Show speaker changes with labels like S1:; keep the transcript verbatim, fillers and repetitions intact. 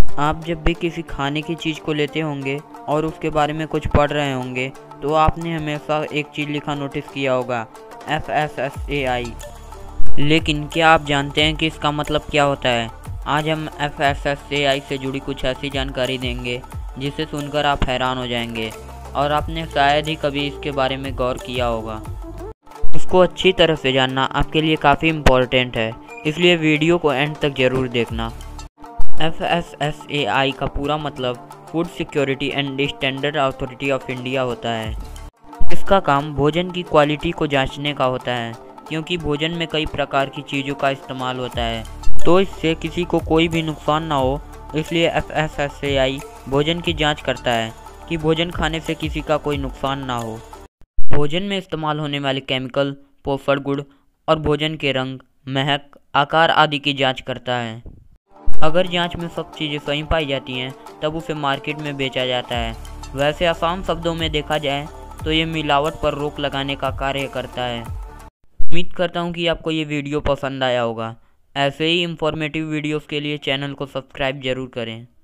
S1: आप जब भी किसी खाने की चीज़ को लेते होंगे और उसके बारे में कुछ पढ़ रहे होंगे तो आपने हमेशा एक चीज़ लिखा नोटिस किया होगा, F S S A I. लेकिन क्या आप जानते हैं कि इसका मतलब क्या होता है? आज हम F S S A I से जुड़ी कुछ ऐसी जानकारी देंगे जिसे सुनकर आप हैरान हो जाएंगे और आपने शायद ही कभी इसके बारे में गौर किया होगा। इसको अच्छी तरह से जानना आपके लिए काफ़ी इम्पोर्टेंट है, इसलिए वीडियो को एंड तक ज़रूर देखना। F S S A I का पूरा मतलब food security and standard authority of India होता है। इसका काम भोजन की क्वालिटी को जांचने का होता है, क्योंकि भोजन में कई प्रकार की चीज़ों का इस्तेमाल होता है, तो इससे किसी को कोई भी नुकसान ना हो, इसलिए F S S A I भोजन की जांच करता है कि भोजन खाने से किसी का कोई नुकसान ना हो। भोजन में इस्तेमाल होने वाले केमिकल, पोषण गुण और भोजन के रंग, महक, आकार आदि की जांच करता है। अगर जांच में सब चीज़ें सही पाई जाती हैं तब उसे मार्केट में बेचा जाता है। वैसे आसान शब्दों में देखा जाए तो ये मिलावट पर रोक लगाने का कार्य करता है। उम्मीद करता हूँ कि आपको ये वीडियो पसंद आया होगा। ऐसे ही इंफॉर्मेटिव वीडियोस के लिए चैनल को सब्सक्राइब जरूर करें।